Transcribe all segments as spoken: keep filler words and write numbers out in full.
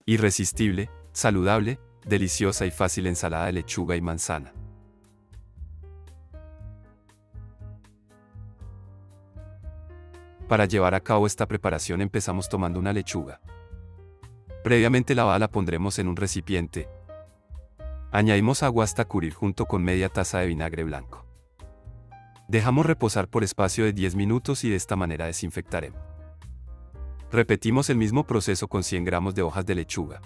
Irresistible, saludable, deliciosa y fácil ensalada de lechuga y manzana. Para llevar a cabo esta preparación empezamos tomando una lechuga. Previamente lavada la pondremos en un recipiente. Añadimos agua hasta cubrir junto con media taza de vinagre blanco. Dejamos reposar por espacio de diez minutos y de esta manera desinfectaremos. Repetimos el mismo proceso con cien gramos de hojas de lechuga.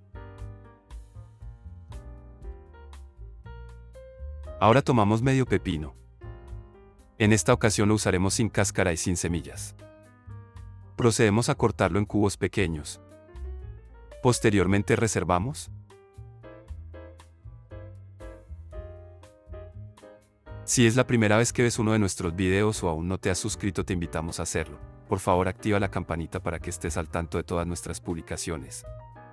Ahora tomamos medio pepino. En esta ocasión lo usaremos sin cáscara y sin semillas. Procedemos a cortarlo en cubos pequeños. Posteriormente reservamos. Si es la primera vez que ves uno de nuestros videos o aún no te has suscrito, te invitamos a hacerlo. Por favor, activa la campanita para que estés al tanto de todas nuestras publicaciones.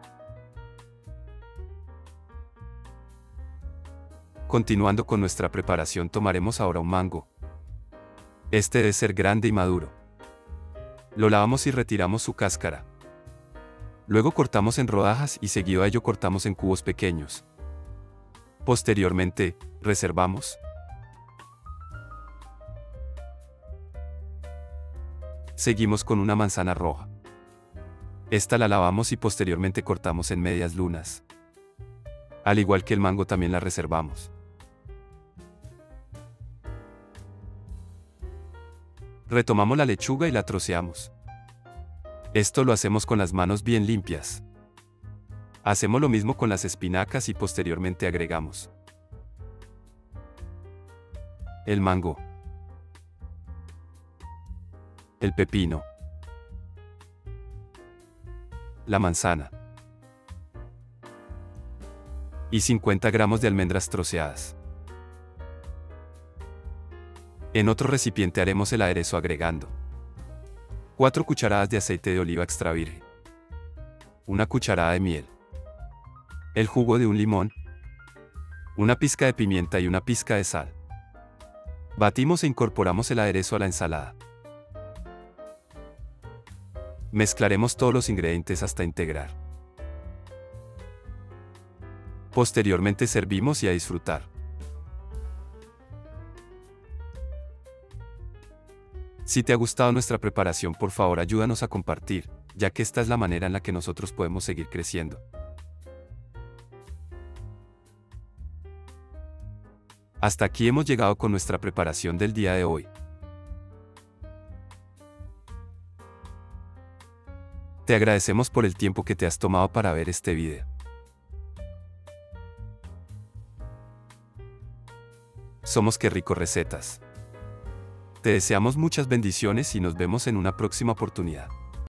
Continuando con nuestra preparación, tomaremos ahora un mango. Este debe ser grande y maduro. Lo lavamos y retiramos su cáscara. Luego cortamos en rodajas y seguido a ello cortamos en cubos pequeños. Posteriormente, reservamos. Seguimos con una manzana roja. Esta la lavamos y posteriormente cortamos en medias lunas. Al igual que el mango, también la reservamos. Retomamos la lechuga y la troceamos. Esto lo hacemos con las manos bien limpias. Hacemos lo mismo con las espinacas y posteriormente agregamos el mango, el pepino, la manzana y cincuenta gramos de almendras troceadas. En otro recipiente haremos el aderezo agregando cuatro cucharadas de aceite de oliva extra virgen, una cucharada de miel, el jugo de un limón, una pizca de pimienta y una pizca de sal. Batimos e incorporamos el aderezo a la ensalada. Mezclaremos todos los ingredientes hasta integrar. Posteriormente servimos y a disfrutar. Si te ha gustado nuestra preparación, por favor ayúdanos a compartir, ya que esta es la manera en la que nosotros podemos seguir creciendo. Hasta aquí hemos llegado con nuestra preparación del día de hoy. Te agradecemos por el tiempo que te has tomado para ver este video. Somos Qué Rico Recetas. Te deseamos muchas bendiciones y nos vemos en una próxima oportunidad.